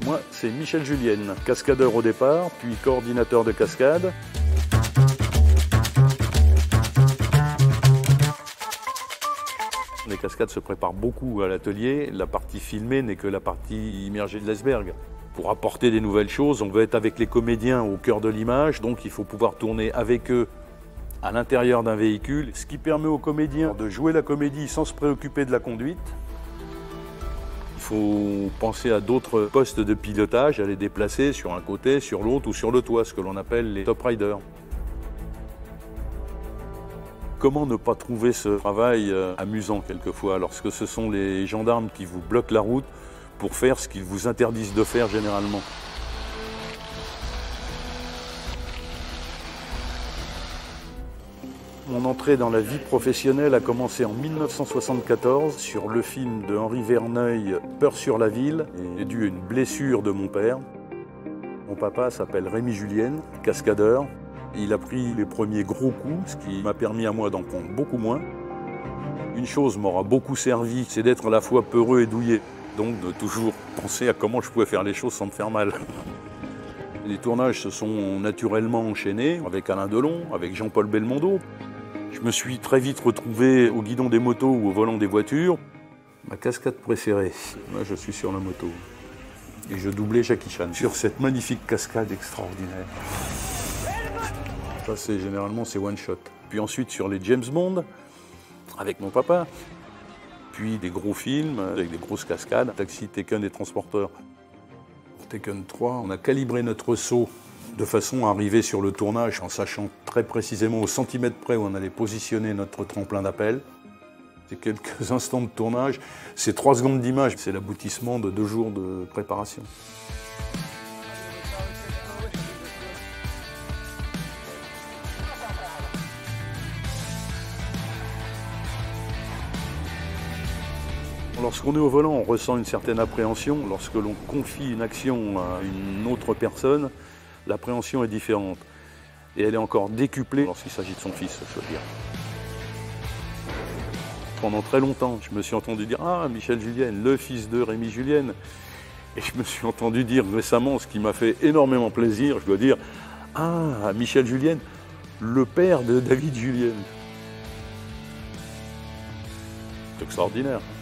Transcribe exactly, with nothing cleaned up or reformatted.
Moi, c'est Michel Julienne, cascadeur au départ, puis coordinateur de cascade. Les cascades se préparent beaucoup à l'atelier. La partie filmée n'est que la partie immergée de l'iceberg. Pour apporter des nouvelles choses, on veut être avec les comédiens au cœur de l'image, donc il faut pouvoir tourner avec eux à l'intérieur d'un véhicule, ce qui permet aux comédiens de jouer la comédie sans se préoccuper de la conduite. Il faut penser à d'autres postes de pilotage, à les déplacer sur un côté, sur l'autre ou sur le toit, ce que l'on appelle les top riders. Comment ne pas trouver ce travail amusant quelquefois, lorsque ce sont les gendarmes qui vous bloquent la route pour faire ce qu'ils vous interdisent de faire généralement. Mon entrée dans la vie professionnelle a commencé en mille neuf cent soixante-quatorze sur le film de Henri Verneuil, Peur sur la ville, et dû à une blessure de mon père. Mon papa s'appelle Rémi Julienne, cascadeur. Il a pris les premiers gros coups, ce qui m'a permis à moi d'en prendre beaucoup moins. Une chose m'aura beaucoup servi, c'est d'être à la fois peureux et douillet. Donc de toujours penser à comment je pouvais faire les choses sans me faire mal. Les tournages se sont naturellement enchaînés avec Alain Delon, avec Jean-Paul Belmondo. Je me suis très vite retrouvé au guidon des motos ou au volant des voitures. Ma cascade préférée, moi je suis sur la moto. Et je doublais Jackie Chan sur cette magnifique cascade extraordinaire. Ça c'est généralement c'est one shot. Puis ensuite sur les James Bond, avec mon papa. Puis des gros films avec des grosses cascades, Taxi, Taken et Transporteur. Pour Taken trois, on a calibré notre saut de façon à arriver sur le tournage en sachant très précisément au centimètre près où on allait positionner notre tremplin d'appel. C'est quelques instants de tournage, c'est trois secondes d'image, c'est l'aboutissement de deux jours de préparation. Lorsqu'on est au volant, on ressent une certaine appréhension. Lorsque l'on confie une action à une autre personne, l'appréhension est différente. Et elle est encore décuplée lorsqu'il s'agit de son fils, je veux dire. Pendant très longtemps, je me suis entendu dire « Ah, Michel Julienne, le fils de Rémi Julienne ». Et je me suis entendu dire récemment, ce qui m'a fait énormément plaisir, je dois dire « Ah, Michel Julienne, le père de David Julienne ». C'est extraordinaire.